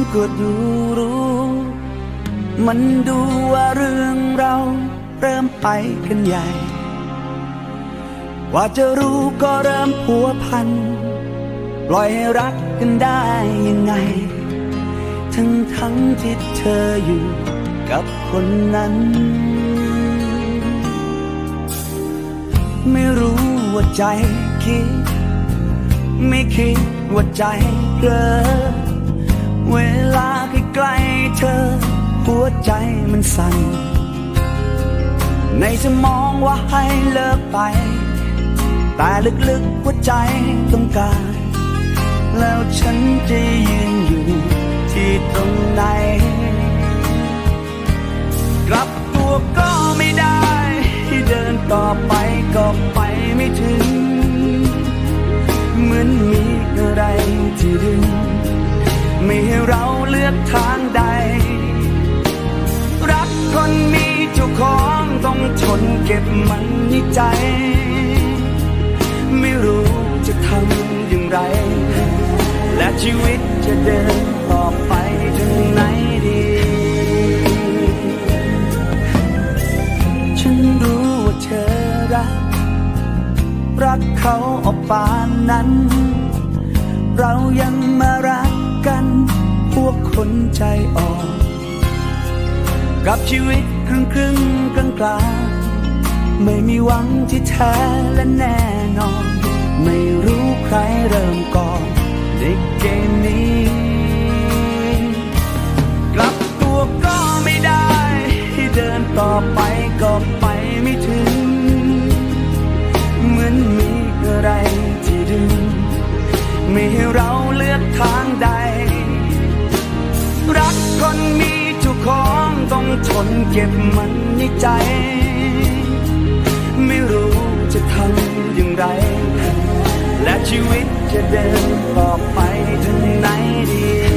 ก็ดูรู้มันดูว่าเรื่องเราเริ่มไปกันใหญ่ว่าจะรู้ก็เริ่มผัวพันปล่อยให้รักกันได้ยังไงทั้งที่เธออยู่กับคนนั้นไม่รู้ว่าใจคิดไม่คิดว่าใจเผลอเวลาใกล้ๆเธอหัวใจมันสั่นในสมองว่าให้เลิกไปแต่ลึกๆหัวใจต้องการแล้วฉันจะยืนอยู่ที่ตรงไหนกลับตัวก็ไม่ได้ที่เดินต่อไปก็ไปไม่ถึงเหมือนมีอะไรที่ดึงไม่ให้เราเลือกทางใดรักคนมีเจ้าของต้องทนเก็บมันในใจไม่รู้จะทำอย่างไรและชีวิตจะเดินต่อไปถึงไหนดีฉันรู้ว่าเธอรักเขาออกป่านนั้นเรายังมารักกันพวกคนใจอ่อนกับชีวิตครึ่งกลางไม่มีหวังที่แท้และแน่นอนไม่รู้ใครเริ่มก่อนในเกมนี้กลับตัวก็ไม่ได้ที่เดินต่อไปก็ไปไม่ถึงเหมือนมีอะไรที่ดึงไม่ให้เราเลือกทางใดรักคนมีเจ้าของต้องทนเก็บมันในใจไม่รู้จะทำอย่างไรและชีวิตจะเดินต่อไปถึงไหนดี